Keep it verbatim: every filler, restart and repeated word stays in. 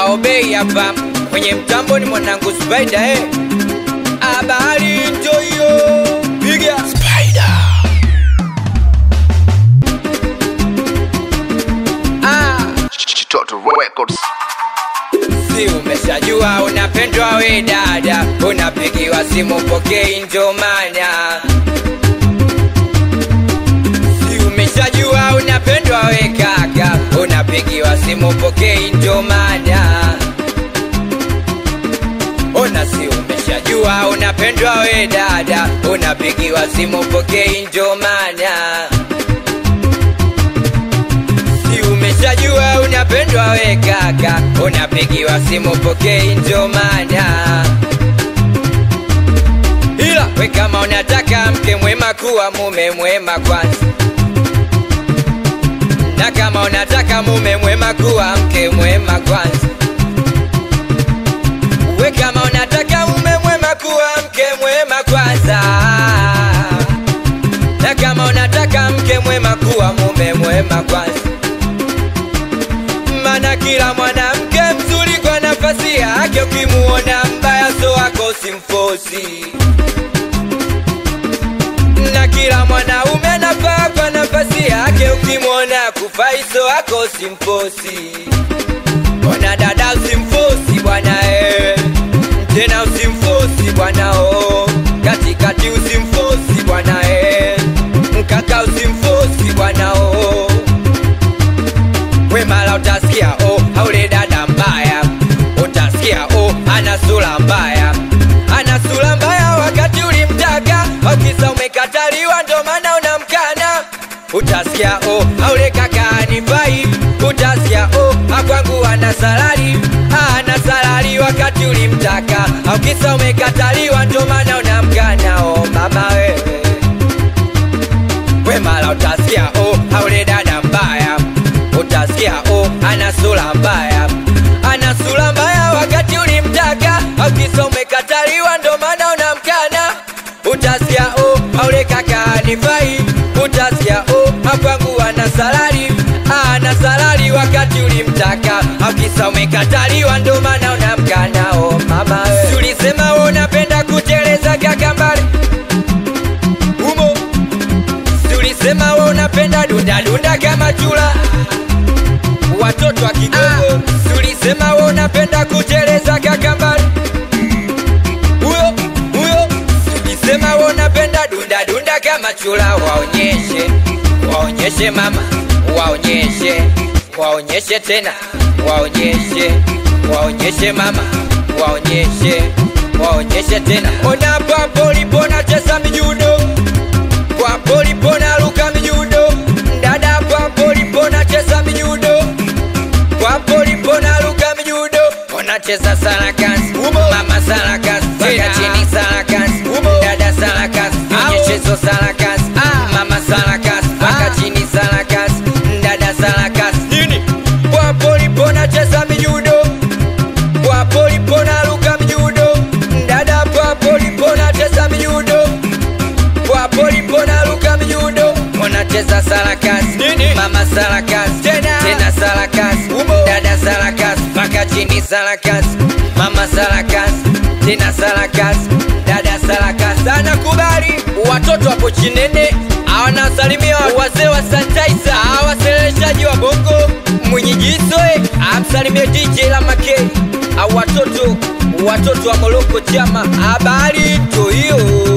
Obey hapa kwenye mtambo ni mwanangu Spider eh. Habari njoyo piga Spider. Ah, Chitoto Records. si umeshajua unapendwa we dada, unapigiwa simu pokei njo maana. Si umeshajua unapendwa we kaka, unapigiwa simu pokei njo maana. Ona si umeshajua unapendwa we dada, unapigiwa simu pokei njo maana. Si umeshajua unapendwa we kaka, unapigiwa simu pokei njo maana. Ila we kama unataka mke mwema kuwa mume mwema kwanza, na kama unataka mume mwema kuwa mke mwema kwanza. We kama unataka mume mwema kuwa mke mwema kwanza, na kama unataka mke mwema kuwa mume mwema kwanza. Mana kila mwanamke mzuri kwa nafasi yake, ukimuona mbaya so wako simfosi. Na kila mwanaume anafaa kwa nafasi yake, ukimuona kufai so wako simfosi. Ona dada usimfosi bwana eh, tena usimfosi bwana oh, katikati usimfosi bwana eh, mkaka usimfosi bwana oh. We mala utasikia oh, haule dada mbaya, utasikia oh, ana sura mbaya, ana sura mbaya wakati ulimtaka, wakisa umekataliwa ndo maana unamkana. Utasikia oh, haule kaka anifai, utasikia oh, akwangu ana salari, ana salari wakati ulimtaka, wakisa umekataliwa ndo maana unamkana. Oh mama wewe, we mala utasikia oh, haule dada mbaya, utasikia oh, ana sura mbaya, ana sura mbaya wakati ulimtaka, wakisa umekataliwa ndo maana unamkana. Utasikia oh, haule kaka anifai, utasikia oh, akwangu ana salari, ana salari wakati ulimtaka, wakisa umekataliwa ndo maana unamkana. Oh mama we, ulisema wewe unapenda kuteleza kaka mbali umo, ulisema wewe unapenda dunda dunda kama chula watoto wa kidogo. Ulisema wewe unapenda kuteleza kaka mbali huyo huyo, ulisema wewe unapenda dunda dunda kama chula. Waonyeshe, waonyeshe mama, waonyeshe, waonyeshe tena, waonyeshe, waonyeshe mama, waonyeshe, waonyeshe tena. Ona hapo ulipona cheza mijudo, kwa polipona luka mijudo, dada hapo ulipona cheza mijudo, kwa polipona luka mijudo. Unacheza sarakasi, mama sarakasi, paka chini sarakasi, dada sarakasi, nyeshezo sarakasi, mama sarakasi, paka chini sarakasi, dada sarakasi. Nini? Kwa polipona cheza mijudo, kwa polipona luka mijudo, dada kwa polipona cheza mijudo, kwa polipona luka mijudo. Unacheza sarakasi, nini? Mama sarakasi, tena tena sarakasi, dada sarakasi, paka chini sarakasi, mama sarakasi, tena sarakasi, dada sarakasi. Anakubali watoto hapo chinene, awana salimia wazee wa sanitizer, awaseleshaji wa bongo mwenye jisoe, amsalimia D J la Makei, au watoto watoto wa Moroko chama. Habari tu hiyo.